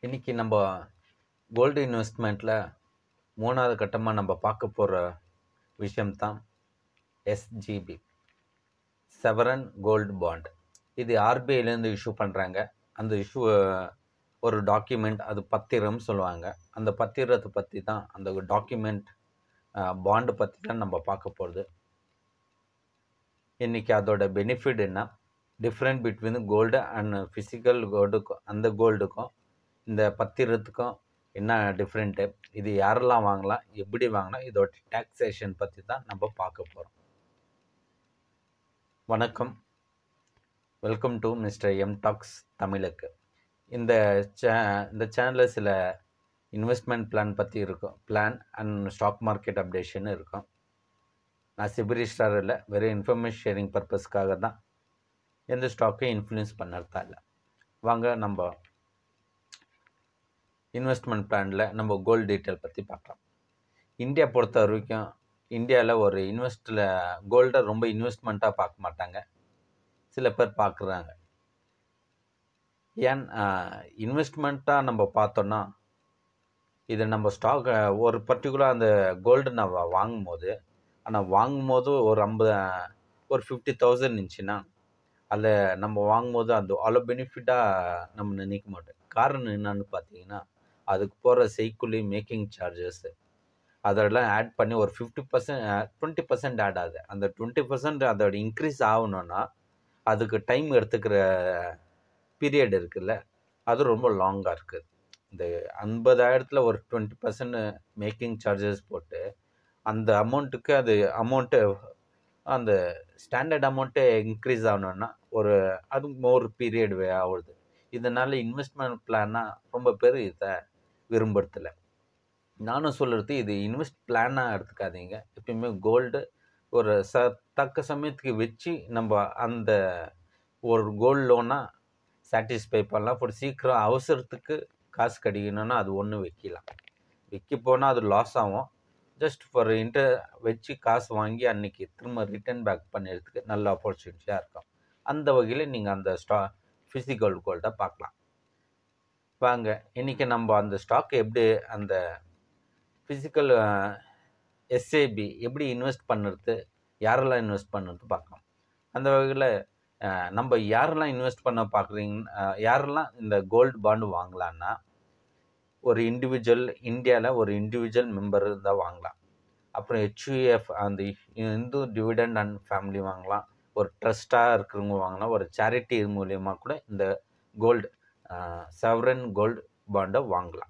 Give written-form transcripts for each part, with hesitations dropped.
இன்னைக்கு நம்ம கோல்டு இன்வெஸ்ட்மெண்ட்டில் மூணாவது கட்டமாக நம்ம பார்க்க போகிற விஷயம்தான் எஸ்ஜிபி, செவரன் கோல்டு பாண்ட். இது ஆர்பிஐலேருந்து இஷ்யூ பண்ணுறாங்க. அந்த இஷ்யூ ஒரு டாக்குமெண்ட், அது பத்திரம் சொல்லுவாங்க. அந்த பத்திரத்தை பற்றி தான், அந்த டாக்குமெண்ட் பாண்டு பற்றி தான் நம்ம பார்க்க போகிறது. இன்றைக்கி அதோட பெனிஃபிட் என்ன, different between gold and physical கோல்டுக்கும், அந்த கோல்டுக்கும் இந்த பத்திரத்துக்கும் என்ன டிஃப்ரெண்ட்டு, இது யாரெல்லாம் வாங்கலாம், எப்படி வாங்கலாம், இதோட டேக்ஸேஷன் பற்றி தான் நம்ம பார்க்க போகிறோம். வணக்கம், வெல்கம் டு மிஸ்டர்.M டாக்ஸ் தமிழுக்கு. இந்த சேனலில் சில இன்வெஸ்ட்மெண்ட் பிளான் பற்றி இருக்கும், plan and stock market updation இருக்கும். நான் SEBI ஸ்டார் இல்லை, வெறும் இன்ஃபர்மேஷன் ஷேரிங் பர்பஸ்க்காக தான். எந்த ஸ்டாக்கையும் இன்ஃப்ளூயன்ஸ் பண்ணுறதா இல்லை. வாங்க நம்ம இன்வெஸ்ட்மெண்ட் பிளானில் நம்ம கோல்டு டீட்டெயில் பற்றி பார்க்கலாம். இந்தியா பொறுத்த வரைக்கும், இந்தியாவில் ஒரு கோல்டை ரொம்ப இன்வெஸ்ட்மெண்ட்டாக பார்க்க மாட்டாங்க, சில பேர் பார்க்குறாங்க. ஏன் இன்வெஸ்ட்மெண்ட்டாக நம்ம பார்த்தோன்னா, இது நம்ம ஸ்டாக் ஒரு பர்டிகுலர் அந்த கோல்டு நம்ம வாங்கும்போது ஒரு 50,000 இருந்துச்சுன்னா, அதில் நம்ம வாங்கும்போது அது அவ்வளோ பெனிஃபிட்டாக நம்ம நினைக்க மாட்டோம். காரணம் என்னன்னு பார்த்தீங்கன்னா, அதுக்கு போகிற செய்கூலி, மேக்கிங் சார்ஜஸ் அதெல்லாம் ஆட் பண்ணி ஒரு 20% ஆட் ஆகுது. அந்த 20% அதோட இன்க்ரீஸ் ஆகணுன்னா அதுக்கு டைம் எடுத்துக்கிற பீரியட் இருக்குல்ல, அது ரொம்ப லாங்காக இருக்குது. இந்த 50,000 ஒரு 20% மேக்கிங் சார்ஜஸ் போட்டு அந்த அமௌண்ட்டுக்கு அந்த ஸ்டாண்டர்ட் அமௌண்ட்டே இன்க்ரீஸ் ஆகணுன்னா அது மோர் பீரியட் ஆகுது. இதனால் இன்வெஸ்ட்மெண்ட் பிளானாக ரொம்ப பேர் இதை விரும்புறதில்ல. நானும் சொல்கிறது, இது இன்வெஸ்ட் பிளானாக எடுத்துக்காதீங்க. எப்பயுமே கோல்டு ஒரு தக்க சமயத்துக்கு வச்சு நம்ம அந்த ஒரு கோல்டு லோனாக சாட்டிஸ்ஃபை பண்ணலாம். ஒரு சீக்கிரம் அவசரத்துக்கு காசு கிடைக்கணும்னா அது ஒன்று விற்க போனால் அது லாஸ் ஆகும். ஜஸ்ட் ஃபார் வச்சு காசு வாங்கி அன்றைக்கி திரும்ப ரிட்டர்ன் பேக் பண்ணுறதுக்கு நல்ல ஆப்பர்ச்சுனிட்டியாக இருக்கும். அந்த வகையில் நீங்கள் அந்த ஃபிசிக்கல் கோல்டை பார்க்கலாம். வாங்க, இன்றைக்கி நம்ம அந்த ஸ்டாக் எப்படி, அந்த ஃபிசிக்கல் SEBI எப்படி இன்வெஸ்ட் பண்ணுறது, யாரெல்லாம் இன்வெஸ்ட் பண்ணுறது பார்க்கலாம். அந்த வகையில் நம்ம யாரெல்லாம் இன்வெஸ்ட் பண்ண யாரெல்லாம் இந்த கோல்டு பாண்டு வாங்கலான்னா, ஒரு இண்டிவிஜுவல், இந்தியாவில் ஒரு இண்டிவிஜுவல் மெம்பர் இருந்தால் வாங்கலாம். அப்புறம் HUF, அந்த இந்து டிவிடெண்ட் அண்ட் ஃபேமிலி வாங்கலாம். ஒரு ட்ரஸ்ட்டாக இருக்கிறவங்க வாங்கலாம். ஒரு சேரிட்டி மூலியமாக கூட இந்த கோல்டு செவரன் கோல்டு பாண்டை வாங்கலாம்.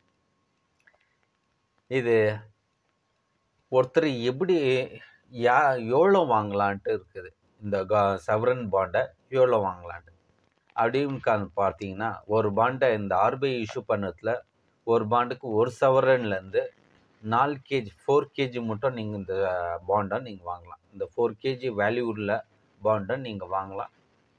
இது ஒருத்தர் எப்படி எவ்வளோ வாங்கலான்ட்டு இருக்குது. இந்த செவரன் பாண்டை எவ்வளோ வாங்கலான்ட்டு அப்படின்னு பார்த்தீங்கன்னா, ஒரு பாண்டை இந்த RBI இஷ்யூ பண்ணதில் ஒரு பாண்டுக்கு 1 செவரன்லேருந்து 4 kg மட்டும் நீங்கள் இந்த பாண்டை நீங்கள் வாங்கலாம். இந்த 4 kg வேல்யூ உள்ள பாண்டை நீங்கள் வாங்கலாம்.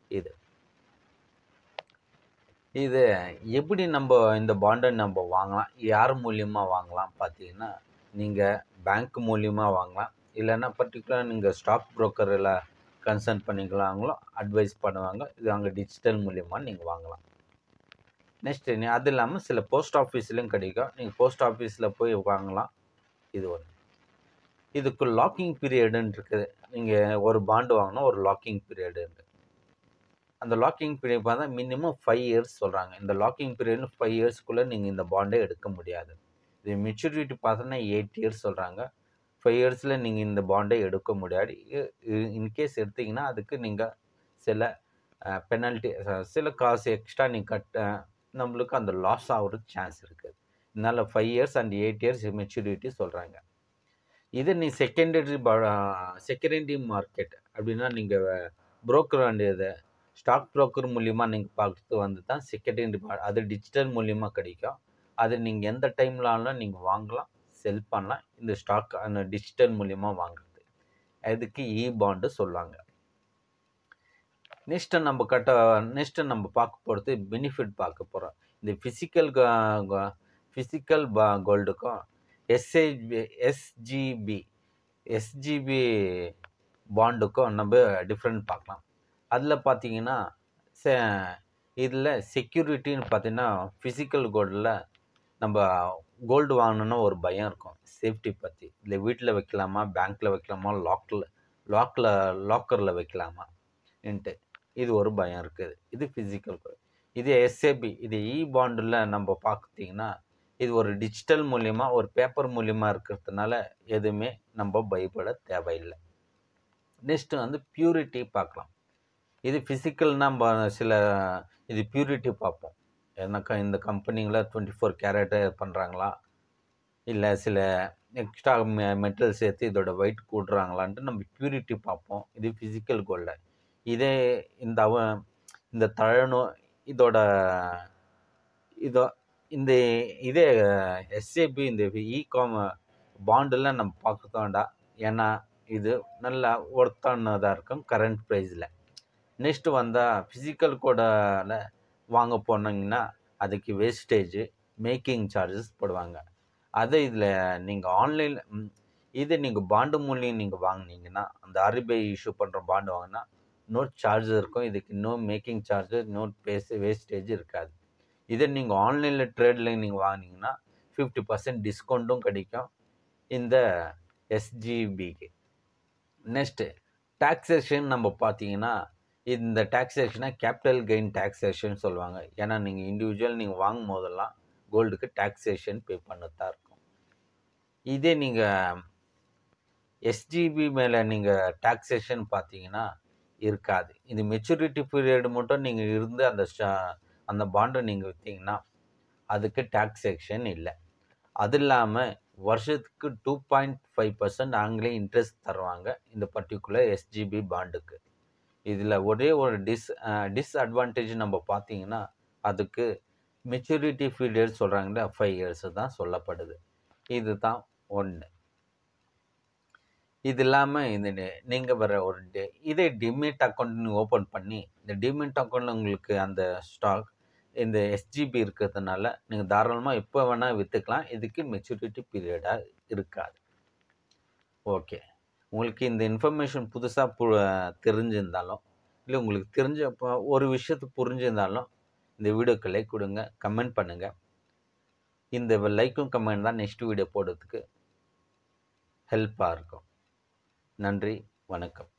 இது எப்படி நம்ம இந்த பாண்டை நம்ம வாங்கலாம், யார் மூலியமாக வாங்கலாம் பார்த்தீங்கன்னா, நீங்கள் பேங்க் மூலியமாக வாங்கலாம். இல்லைன்னா பர்டிகுலராக நீங்கள் ஸ்டாக் புரோக்கரில் கன்சல்ட் பண்ணிக்கலாங்களோ அட்வைஸ் பண்ணுவாங்க. இது அங்கே டிஜிட்டல் மூலியமாக நீங்கள் வாங்கலாம். நெக்ஸ்ட்டு அது இல்லாமல் சில போஸ்ட் ஆஃபீஸ்லேயும் கிடைக்கும். நீங்கள் போஸ்ட் ஆஃபீஸில் போய் வாங்கலாம். இது ஒன்று. இதுக்கு லாக்கிங் பீரியடுன்னு இருக்குது. நீங்கள் ஒரு பாண்டு வாங்கினா ஒரு லாக்கிங் பீரியடு இருக்குது. அந்த லாக்கிங் பீரியட் பார்த்தா மினிமம் 5 years சொல்கிறாங்க. இந்த லாக்கிங் பீரியட் 5 yearsக்குள்ளே நீங்கள் இந்த பாண்டை எடுக்க முடியாது. இது மெச்சூரிட்டி பார்த்தோன்னா 8 years சொல்கிறாங்க. 5 yearsல நீங்கள் இந்த பாண்டை எடுக்க முடியாது. இன்கேஸ் எடுத்தீங்கன்னா அதுக்கு நீங்கள் சில பெனல்ட்டி, சில காசு எக்ஸ்ட்ரா நீங்கள் நம்மளுக்கு அந்த லாஸ் ஆகிறதுக்கு சான்ஸ் இருக்குது. இதனால் 5 years அண்ட் 8 years மெச்சூரிட்டி சொல்கிறாங்க. இது நீ செகண்டரி மார்க்கெட் அப்படின்னா, நீங்கள் புரோக்கர் வேண்டியது ஸ்டாக் புரோக்கர் மூலிமா நீங்கள் பார்த்து தான் செகண்டரி, அது டிஜிட்டல் மூலிமா கிடைக்கும். அது நீங்கள் எந்த டைம்லாலும் நீங்கள் வாங்கலாம், செல் பண்ணலாம். இந்த ஸ்டாக் அந்த டிஜிட்டல் மூலிமா வாங்குறது, அதுக்கு பாண்டு சொல்லுவாங்க. நெக்ஸ்ட்டு நம்ம பார்க்க போகிறது பெனிஃபிட் பார்க்க போகிறோம். இந்த ஃபிசிக்கல் கோல்டுக்கும் எஸ்ஜிபி பாண்டுக்கும் நம்ம டிஃப்ரெண்ட் பார்க்கலாம். அதில் பார்த்தீங்கன்னா, இதில் செக்யூரிட்டின்னு பார்த்தீங்கன்னா ஃபிசிக்கல் கோல்டில் நம்ம கோல்டு வாங்கணுன்னா ஒரு பயம் இருக்கும் சேஃப்டி பற்றி. இல்லை வீட்டில் வைக்கலாமா, பேங்க்கில் வைக்கலாமா, லாக்கரில் வைக்கலாமான்ட்டு இது ஒரு பயம் இருக்குது. இது ஃபிசிக்கல் கோல்டு. இது எஸ்ஏபி, இது பாண்டில் நம்ம பார்த்தீங்கன்னா இது ஒரு டிஜிட்டல் மூலிமா, ஒரு பேப்பர் மூலிமா இருக்கிறதுனால எதுவுமே நம்ம பயப்பட தேவையில்லை. நெக்ஸ்ட்டு வந்து பியூரிட்டி பார்க்கலாம். இது ஃபிசிக்கல் நம்ம இது பியூரிட்டி பார்ப்போம். ஏன்னாக்கா இந்த கம்பெனிங்கள 24 கேரட்டு பண்ணுறாங்களா, இல்லை சில எக்ஸ்ட்ரா மெட்டல் சேர்த்து இதோட வெயிட் கூடுறாங்களான்ட்டு நம்ம பியூரிட்டி பார்ப்போம். இது ஃபிசிக்கல் கோல்டில். இதே இந்த தழனோ இதோட இதோ இந்த இதே எஸ்ஏபி இந்த பாண்டில் நம்ம பார்க்க வேண்டாம். ஏன்னா இது நல்லா ஒர்த்தானதாக இருக்கும் கரண்ட் ப்ரைஸில். நெக்ஸ்ட்டு வந்தால் ஃபிசிக்கல் கோடில் வாங்க போனீங்கன்னா அதுக்கு வேஸ்டேஜு, மேக்கிங் சார்ஜஸ் போடுவாங்க. அதை இதில் நீங்கள் ஆன்லைனில் இது நீங்கள் பாண்டு மூலியம் நீங்கள் வாங்கினீங்கன்னா, அந்த RBI இஷ்யூ பண்ணுற பாண்டு வாங்கினா நோ சார்ஜ் இருக்கும். இதுக்கு no making charge, no wastage இருக்காது. இதை நீங்கள் ஆன்லைனில் ட்ரேடில் நீங்கள் வாங்கினீங்கன்னா 50% டிஸ்கவுண்ட்டும் கிடைக்கும் இந்த SGBக்கு. நெக்ஸ்ட்டு டாக்ஸேஷன் நம்ம பார்த்தீங்கன்னா, இந்த டாக்ஸேஷனை கேபிட்டல் கெயின் டாக்ஸேஷன் சொல்லுவாங்க. ஏன்னா நீங்கள் இண்டிவிஜுவல் நீங்கள் வாங்கும் போதெல்லாம் கோல்டுக்கு டாக்ஸேஷன் பே பண்ணத்தான் இருக்கும். இதே நீங்கள் SGB மேலே நீங்கள் டாக்ஸேஷன் பார்த்தீங்கன்னா இருக்காது. இது மெச்சூரிட்டி பீரியட் மட்டும் நீங்கள் இருந்து அந்த பாண்டை நீங்கள் விற்றீங்கன்னா அதுக்கு டாக்ஸேஷன் இல்லை. அது இல்லாமல் வருஷத்துக்கு 2.5% ஆங்கிலே இன்ட்ரெஸ்ட் தருவாங்க இந்த பர்டிகுலர் SGB பாண்டுக்கு. இதில் ஒரே ஒரு டிஸ்அட்வான்டேஜ் நம்ம பார்த்தீங்கன்னா, அதுக்கு மெச்சூரிட்டி பீரியட் சொல்கிறாங்களே 5 இயர்ஸ் தான் சொல்லப்படுது. இது தான் ஒன்று. இது இல்லாமல் இந்த நீங்கள் வர இதே டிமிட் அக்கௌண்ட் ஓப்பன் பண்ணி இந்த டிமிட் அக்கௌண்ட்டில் உங்களுக்கு அந்த ஸ்டாக் இந்த SGB இருக்கிறதுனால நீங்கள் தாராளமாக எப்போ வேணால் விற்றுக்கலாம். இதுக்கு மெச்சூரிட்டி பீரியடாக இருக்காது. ஓகே, உங்களுக்கு இந்த இன்ஃபர்மேஷன் புதுசாக தெரிஞ்சிருந்தாலும், இல்லை உங்களுக்கு தெரிஞ்ச ஒரு விஷயத்துக்கு புரிஞ்சிருந்தாலும் இந்த வீடியோக்கு லைக் கொடுங்க, கமெண்ட் பண்ணுங்கள். இந்த லைக்கும் கமெண்ட் தான் நெக்ஸ்ட் வீடியோ போடுறதுக்கு ஹெல்ப்பாக இருக்கும். நன்றி, வணக்கம்.